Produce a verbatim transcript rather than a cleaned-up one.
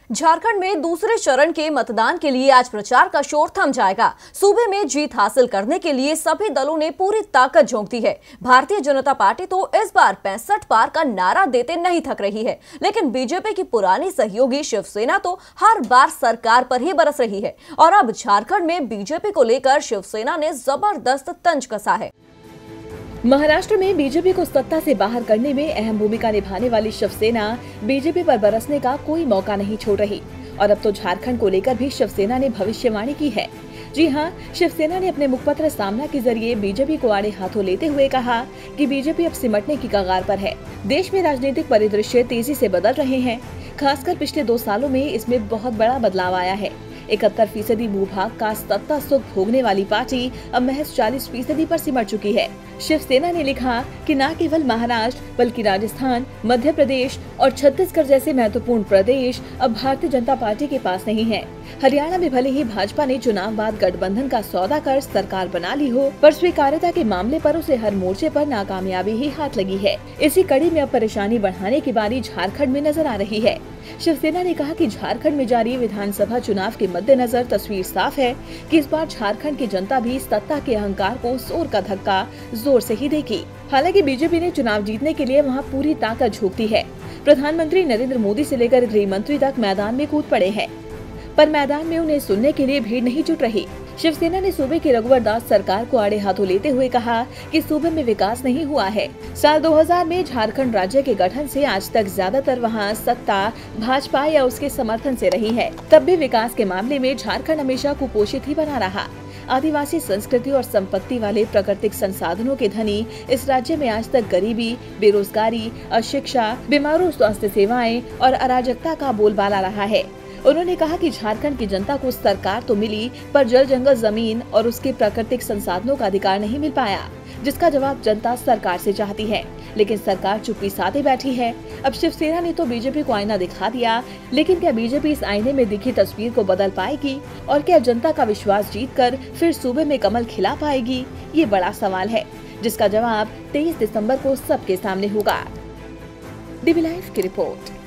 झारखंड में दूसरे चरण के मतदान के लिए आज प्रचार का शोर थम जाएगा। सूबे में जीत हासिल करने के लिए सभी दलों ने पूरी ताकत झोंक दी है। भारतीय जनता पार्टी तो इस बार पैंसठ पार का नारा देते नहीं थक रही है, लेकिन बीजेपी की पुरानी सहयोगी शिवसेना तो हर बार सरकार पर ही बरस रही है। और अब झारखंड में बीजेपी को लेकर शिवसेना ने जबरदस्त तंज कसा है। महाराष्ट्र में बीजेपी को सत्ता से बाहर करने में अहम भूमिका निभाने वाली शिवसेना बीजेपी पर बरसने का कोई मौका नहीं छोड़ रही और अब तो झारखंड को लेकर भी शिवसेना ने भविष्यवाणी की है। जी हां, शिवसेना ने अपने मुखपत्र सामना के जरिए बीजेपी को आड़े हाथों लेते हुए कहा कि बीजेपी अब सिमटने की कगार पर है। देश में राजनीतिक परिदृश्य तेजी से बदल रहे हैं। खासकर पिछले दो सालों में इसमें बहुत बड़ा बदलाव आया है। इकहत्तर फीसदी भूभाग का सत्ता सुख भोगने वाली पार्टी अब महज चालीस फीसदी पर सिमट चुकी है। शिवसेना ने लिखा कि न केवल महाराष्ट्र बल्कि राजस्थान, मध्य प्रदेश और छत्तीसगढ़ जैसे महत्वपूर्ण प्रदेश अब भारतीय जनता पार्टी के पास नहीं है। हरियाणा में भले ही भाजपा ने चुनाव बाद गठबंधन का सौदा कर सरकार बना ली हो, पर स्वीकार्यता के मामले पर उसे हर मोर्चे पर नाकामयाबी ही हाथ लगी है। इसी कड़ी में अब परेशानी बढ़ाने की बारी झारखंड में नजर आ रही है। शिवसेना ने कहा कि झारखंड में जारी विधानसभा चुनाव के मद्देनजर तस्वीर साफ है कि इस बार झारखंड की जनता भी सत्ता के अहंकार को जोर का धक्का जोर से ही देगी। हालांकि बीजेपी ने चुनाव जीतने के लिए वहां पूरी ताकत झोंक दी है। प्रधानमंत्री नरेंद्र मोदी से लेकर गृह मंत्री तक मैदान में कूद पड़े हैं, पर मैदान में उन्हें सुनने के लिए भीड़ नहीं जुट रही। शिवसेना ने सूबे की रघुवर दास सरकार को आड़े हाथों लेते हुए कहा कि सूबे में विकास नहीं हुआ है। साल दो हज़ार में झारखंड राज्य के गठन से आज तक ज्यादातर वहां सत्ता भाजपा या उसके समर्थन से रही है। तब भी विकास के मामले में झारखंड हमेशा कुपोषित ही बना रहा। आदिवासी संस्कृति और संपत्ति वाले प्राकृतिक संसाधनों के धनी इस राज्य में आज तक गरीबी, बेरोजगारी, अशिक्षा, बीमारों स्वास्थ्य सेवाएं और अराजकता का बोलबाला रहा है। उन्होंने कहा कि झारखंड की जनता को सरकार तो मिली, पर जल जंगल जमीन और उसके प्राकृतिक संसाधनों का अधिकार नहीं मिल पाया, जिसका जवाब जनता सरकार से चाहती है, लेकिन सरकार चुप्पी साधे बैठी है। अब शिवसेना ने तो बीजेपी को आईना दिखा दिया, लेकिन क्या बीजेपी इस आईने में दिखी तस्वीर को बदल पाएगी और क्या जनता का विश्वास जीतकर फिर सूबे में कमल खिला पाएगी? ये बड़ा सवाल है, जिसका जवाब तेईस दिसंबर को सबके सामने होगा। डीबी लाइव की रिपोर्ट।